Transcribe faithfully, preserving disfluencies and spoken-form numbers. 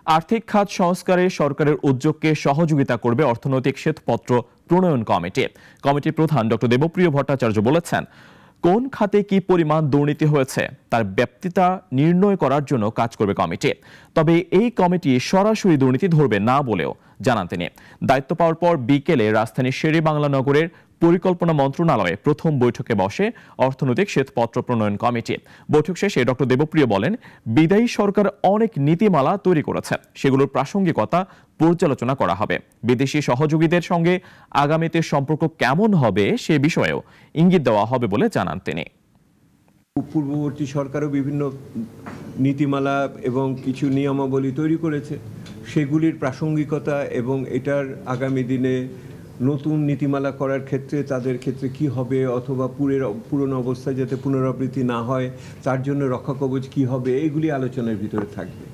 আর্থিক খাত সংস্কারে সরকারের উদ্যোগকে সহযোগিতা করবে অর্থনৈতিক শ্বেতপত্র প্রণয়ন কমিটি। কমিটির প্রধান ডক্টর দেবপ্রিয় ভট্টাচার্য বলেছেন, কোন খাতে কি পরিমাণ দুর্নীতি হয়েছে তার ব্যাপ্তিতা নির্ণয় করার জন্য কাজ করবে কমিটি। তবে এই কমিটি সরাসরি দুর্নীতি ধরবে না বলেও জানান তিনি। দায়িত্ব পাওয়ার পর বিকেলে রাজধানীর শেরে বাংলা নগরের পরিকল্পনা মন্ত্রণালয়ে প্রথম বৈঠকে বসে অর্থনৈতিক শ্বেতপত্র প্রণয়ন কমিটি। বৈঠক শেষে ডক্টর দেবপ্রিয় বলেন, বিদায়ী সরকার অনেক নীতিমালা তৈরি করেছে, সেগুলোর প্রাসঙ্গিকতা পর্যালোচনা করা হবে। বিদেশি সহযোগীদের সঙ্গে আগামীতে সম্পর্ক কেমন হবে সে বিষয়েও ইঙ্গিত দেওয়া হবে বলে জানান তিনি। পূর্ববর্তী সরকারও বিভিন্ন নীতিমালা এবং কিছু নিয়মাবলী তৈরি করেছে, সেগুলির প্রাসঙ্গিকতা এবং এটার আগামী দিনে নতুন নীতিমালা করার ক্ষেত্রে তাদের ক্ষেত্রে কি হবে, অথবা পুরের পুরনো অবস্থায় যাতে পুনরাবৃত্তি না হয় তার জন্য রক্ষাকবচ কি হবে, এগুলি আলোচনার ভিতরে থাকবে।